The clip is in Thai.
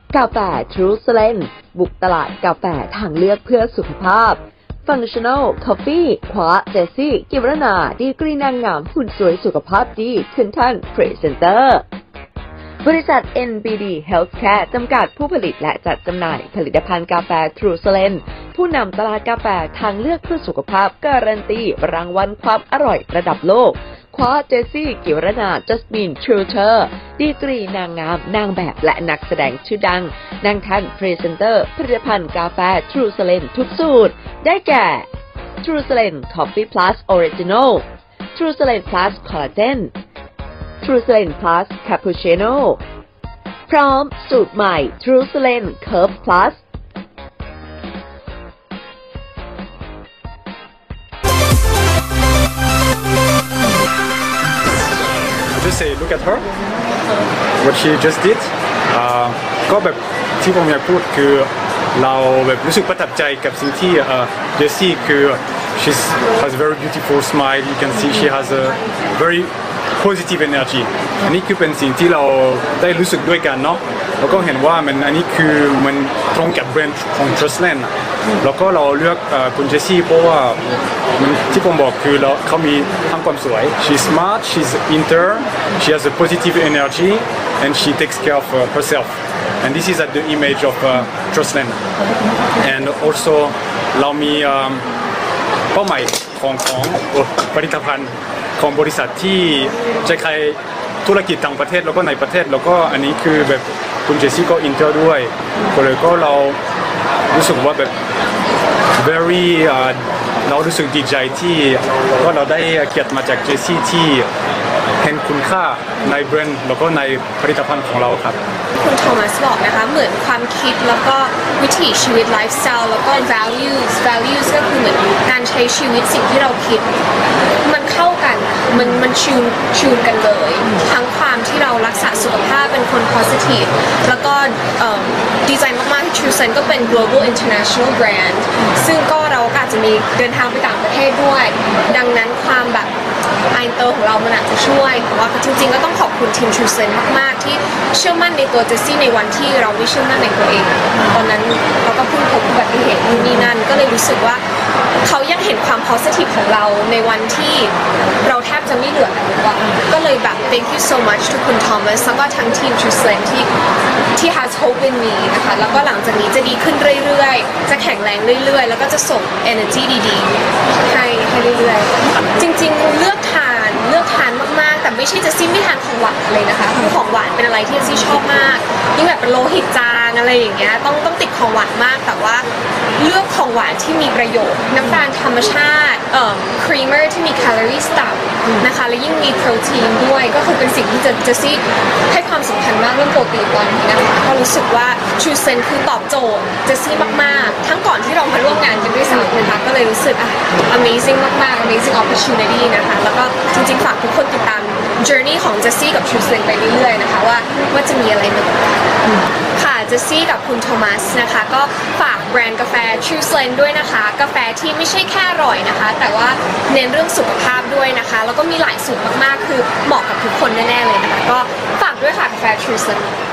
กาแฟ True Blend บุกตลาดกาแฟทางเลือกเพื่อสุขภาพ Functional Coffee คว้าเจสซี่กิวรนาดีกรีนางงามหุ่นสวยสุขภาพดีขึ้นแท่นพรีเซนเตอร์บริษัท NBD Healthcare จำกัดผู้ผลิตและจัดจำหน่ายผลิตภัณฑ์กาแฟ True Blend ผู้นำตลาดกาแฟทางเลือกเพื่อสุขภาพการันตีรางวัลความอร่อยระดับโลกคว้าเจสซี่กิวรนาจัสมินทรูเทอร์ดีกรีนางงามนางแบบและนักแสดงชื่อดังนั่งแท่นพรีเซนเตอร์ผลิตภัณฑ์กาแฟ True Blend ทุกสูตรได้แก่ True Blend Coffee Plus Original True Blend Plus Collagen True Blend Plus Cappuccino พร้อมสูตรใหม่ True Blend Curve Plus Just say look at her what she just did ก็แบบที่ผมอยากพูดคือเราแบบรู้สึกประทับใจกับสิ่งที่เจสซี่คือ she has a very beautiful smile you can see she has a very positive energy อันนี้คือเป็นสิ่งที่เราได้รู้สึกด้วยกันเนาะแล้วก็เห็นว่ามันอันนี้คือมันตรงกับแบรนด์ของ True Blend แล้วก็เราเลือกคุณเจสซี่เพราะว่ามันที่ผมบอกคือเขามีทั้งความสวย she's smart she's inter she has a positive energy and she takes care of herself and this is at the image of True Blend and also เรามีเป้าหมายของผลิตภัณฑ์ของบริษัทที่จะใช้ธุรกิจต่างประเทศแล้วก็ในประเทศแล้วก็อันนี้คือแบบคุณเจสซี่ก็อินเตอร์ด้วยก็เลยก็เรารู้สึกว่าแบบ very เรารู้สึกดีใจที่ก็เราได้เกียรติมาจากเจสซี่ที่เห็นคุณค่าในแบรนด์แล้วก็ในผลิตภัณฑ์ของเราครับคุณโทมัสบอกนะคะเหมือนความคิดแล้วก็วิถีชีวิตไลฟ์สไตล์แล้วก็ values ก็คือเหมือนการใช้ชีวิตสิ่งที่เราคิดมันเข้ากันมันชูนกันเลยทั้งความที่เรารักษาสุขภาพเป็นคน positive แล้วก็ดีใจมากๆที่ True Blend ก็เป็น global international brand ซึ่งก็เราอาจจะมีเดินทางไปต่างประเทศด้วยดังนั้นความแบบไอเตอร์ของเรามันอาจจะช่วยแต่ว่าจริงๆก็ต้องขอบคุณทีม True Blend มากๆที่เชื่อมั่นในตัวเจสซี่ในวันที่เราไม่เชื่อมั่นในตัวเองตอนนั้นเราก็เพิ่งพบอุบัติเหตุนี่นั่นก็เลยรู้สึกว่าเขายังเห็นความ positive ของเราในวันที่เราแทบจะไม่เหลือกันเลยก็เลยแบบ thank you so much ทุกคุณ Thomas แล้วก็ทั้งทีม True Blend ที่ has hope in me นะคะแล้วก็หลังจากนี้จะดีขึ้นเรื่อยๆจะแข็งแรงเรื่อยๆแล้วก็จะส่ง energy ดีๆให้เรื่อยๆจริงๆเลือกทานมากๆแต่ไม่ใช่จะซิไม่ทานของหวานเลยนะคะคือของหวานเป็นอะไรที่ซี่ชอบมากยิ่งแบบเป็นโลหิตจางอะไรอย่างเงี้ยต้องติดของหวานมากแต่ว่าเลือกของหวานที่มีประโยชน์น้ำตาลธรรมชาติครีมเมอร์ที่มีแคลอรี่ต่ำนะคะและยิ่งมีโปรตีนด้วยก็คือเป็นสิ่งที่จะซี่ให้ความสำคัญมากเรื่องโปรตีนตอนนี้นะคะก็รู้สึกว่า True Blend คือตอบโจทย์จะซี่มากๆทั้งก่อนที่เรามาร่วมงานกันด้วยซ้ำนะคะก็เลยรู้สึกamazing มากๆ amazing opportunity นะคะแล้วก็จริงๆฝากทุกคนติดตาม journey ของเจสซี่กับ True Blend ไปเรื่อยๆนะคะว่าจะมีอะไรใหม่ค่ะเจสซี่กับคุณโทมัสนะคะก็ฝากแบรนด์กาแฟ True Blend ด้วยนะคะกาแฟที่ไม่ใช่แค่อร่อยนะคะแต่ว่าเน้นเรื่องสุขภาพด้วยนะคะแล้วก็มีหลายสูตรมากๆคือเหมาะกับทุกคนแน่ๆเลยนะคะก็ฝากด้วยค่ะกาแฟ True Blend